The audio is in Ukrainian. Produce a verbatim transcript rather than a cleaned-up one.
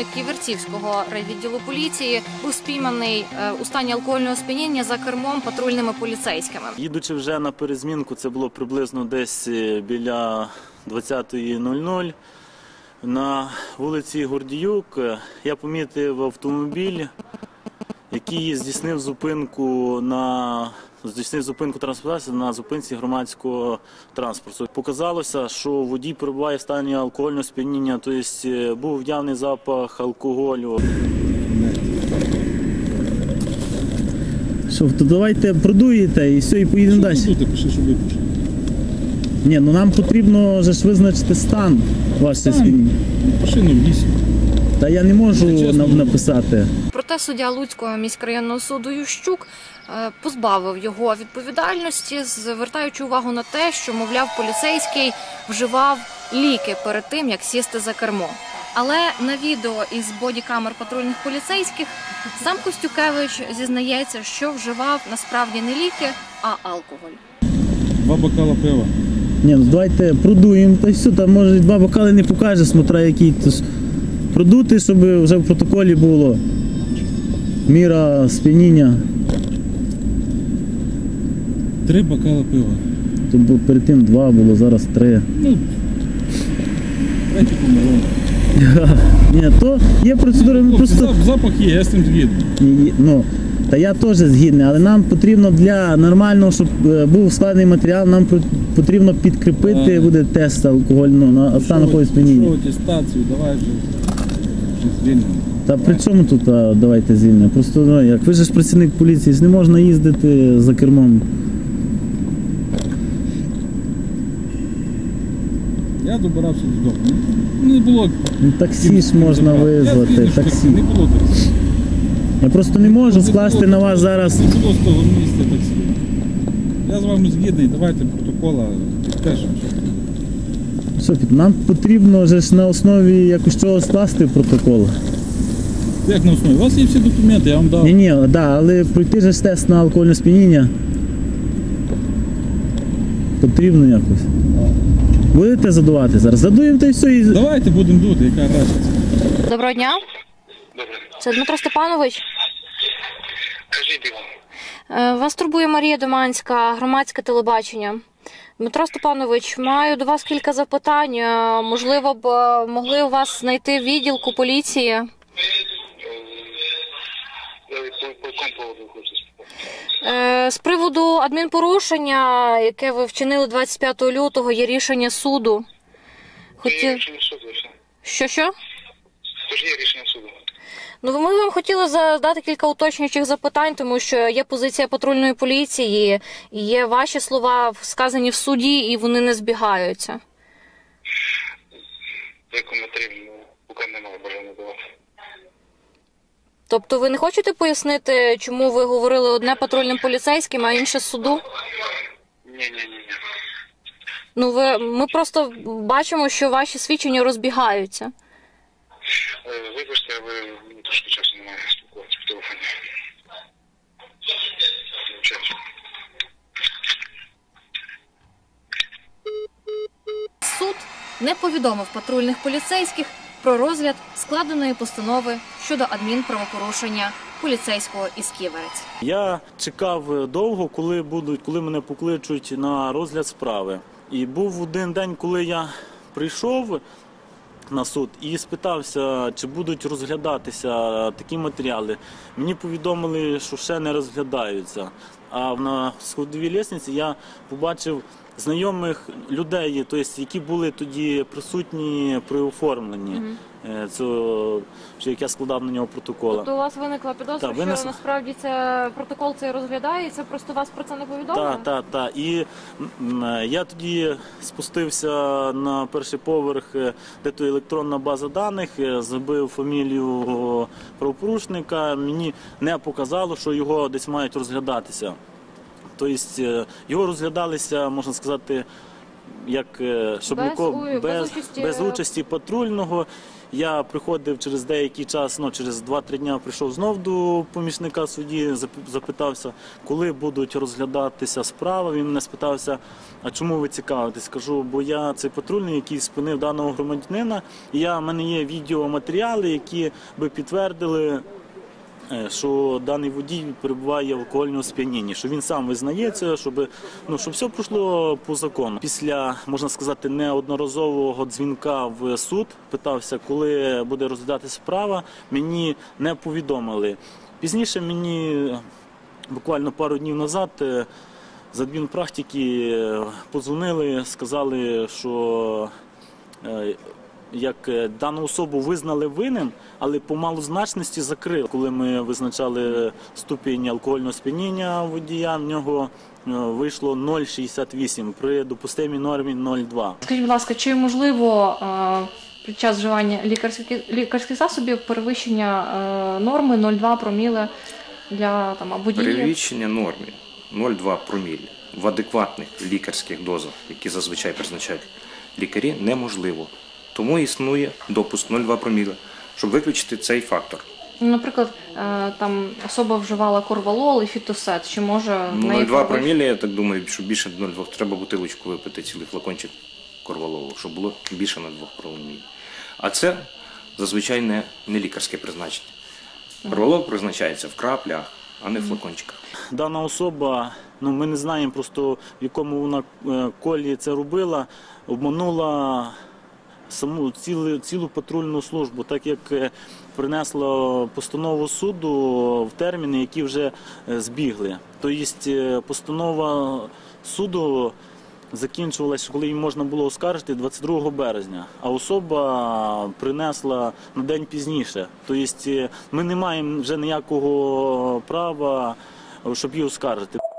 співробітник Ківерцівського райвідділу поліції, був спійманий у стані алкогольного сп'яніння за кермом патрульними поліцейськими. Їдучи вже на перезмінку, це було приблизно десь біля двадцятої нуль нуль, на вулиці Гордіюк я помітив автомобіль, який здійснив зупинку на здійснив зупинку транспорту на зупинці громадського транспорту. Показалося, що водій перебуває в стані алкогольного сп'яніння, тобто був явний запах алкоголю. Що, то давайте продуєте і все, і поїдемо далі. Ні, ну нам потрібно вже ж визначити стан вашої сп'яніння. Машину в лісі. Та я не можу написати. Проте суддя Луцького міськрайонного суду Ющук позбавив його відповідальності, звертаючи увагу на те, що, мовляв, поліцейський вживав ліки перед тим, як сісти за кермо. Але на відео із бодікамер патрульних поліцейських сам Костюкевич зізнається, що вживав насправді не ліки, а алкоголь. Два бокала пива. Ні, ну давайте продуємо, та й все, там може два бокали не покаже, смотря який. Продути, щоб вже в протоколі було міра сп'яніння. Три бокала пива. Тобто перед тим два було, зараз три. Ну, третій помилок. Ні, то є процедура, ми просто... Запах є, я з цим згідний. Ну, та я теж згідний, але нам потрібно для нормального, щоб був складений матеріал, нам потрібно підкріпити, а... буде тест алкогольного на стан алкогольного сп'яніння. Що, атестацію, давай вже, вже звільнимо. Та при чому тут а, давайте звільнимо? Просто, ну, як ви ж працівник поліції, не можна їздити за кермом. Я добирався додому. Не було... Ну, таксі ж можна визвати, я таксі. Не було таксі. Я просто не можу не скласти було, на вас зараз... Не було з того місця таксі. Я з вами згідний, давайте протокола підпишемо. Що, нам потрібно ж на основі якось чого скласти протокол. Як на основі? У вас є всі документи, я вам дав. Ні, ні, да, але пройти ж тест на алкогольне сп'яніння потрібно якось. Будете задувати зараз? Задуємо та й все. І... Давайте будемо дути, яка разниця. Доброго дня. Добре. Це Дмитро Степанович. Кажіть його. Вас турбує Марія Доманська, громадське телебачення. Дмитро Степанович, маю до вас кілька запитань. Можливо, б могли у вас знайти відділку поліції? По якому поводу хочете? З приводу адмінпорушення, яке ви вчинили двадцять п'ятого лютого, є рішення суду. Хотів... Рішення суду, Що-що? Тож є рішення суду. Ну, ми вам хотіли задати кілька уточнюючих запитань, тому що є позиція патрульної поліції, і є ваші слова сказані в суді, і вони не збігаються. За коментарів, ну, поки немає бажання давати. Тобто ви не хочете пояснити, чому ви говорили одне патрульним поліцейським, а інше суду? Ні-ні-ні. Ну, ви, ми просто бачимо, що ваші свідчення розбігаються. Вибачте, ви мені трошки часу немає спілкуватися по телефоні. Суд не повідомив патрульних поліцейських про розгляд складеної постанови щодо адмінправопорушення поліцейського із Ківерець. Я чекав довго, коли будуть, коли мене покличуть на розгляд справи. І був один день, коли я прийшов на суд і спитався, чи будуть розглядатися такі матеріали. Мені повідомили, що ще не розглядаються. А на сходовій лестниці я побачив знайомих людей, тобто, які були тоді присутні при оформленні. Mm-hmm. Це, як я складав на нього протоколи. Тобто у вас виникла підозра, так, що винес... насправді це протокол цей розглядається, просто вас про це не повідомили? Так, так, так. І я тоді спустився на перший поверх, де то електронна база даних, забив фамілію правопорушника, мені не показало, що його десь мають розглядатися. Тобто його розглядалися, можна сказати, як е, щоб Без нікого у- без без, участі- без участі патрульного. Я приходив через деякий час, ну через два-три дня прийшов знов до помічника судді, зап- запитався, коли будуть розглядатися справи. Він мене спитався, а чому ви цікавитесь? Кажу, бо я цей патрульний, який спинив даного громадянина, і я, в мене є відеоматеріали, які би підтвердили, е, що даний водій перебуває в алкогольному сп'янінні, що він сам визнається, щоб, ну, щоб все пройшло по закону. Після, можна сказати, неодноразового дзвінка в суд, питався, коли буде розглядатися справа, мені не повідомили. Пізніше мені, буквально пару днів назад, е, з адмінпрактики е, подзвонили, сказали, що е, як е, дану особу визнали винним, але по малозначності закрили. Коли ми визначали ступінь алкогольного сп'яніння водія, в нього е, вийшло нуль цілих шістдесят вісім при допустимій нормі нуль цілих два. Скажіть, будь ласка, чи можливо е, під час вживання лікарських, лікарських засобів перевищення е, норми нуль цілих два проміли для там, або водіїв? Перевищення норми нуль цілих два промілі в адекватних лікарських дозах, які зазвичай призначають лікарі, неможливо. Тому існує допуск нуль цілих два проміли, щоб виключити цей фактор. Ну, наприклад, е, там особа вживала корвалол і фітосет, чи може в Ну, неї нуль цілих два перевищ- промілі, я так думаю, що більше нуль цілих два, треба бутилочку випити, цілий флакончик корвалолу, щоб було більше нуль цілих два промілі. А це зазвичай не, не лікарське призначення. Корвалол призначається в краплях, а не в флакончиках. Дана особа, ну ми не знаємо просто в якому вона е, колі це робила, обманула саму цілу, цілу патрульну службу, так як е, принесла постанову суду в терміни, які вже е, збігли. Тобто е, постанова суду закінчувалася, коли її можна було оскаржити двадцять другого березня, а особа принесла на день пізніше. Тобто е, ми не маємо вже ніякого права, щоб її оскаржити.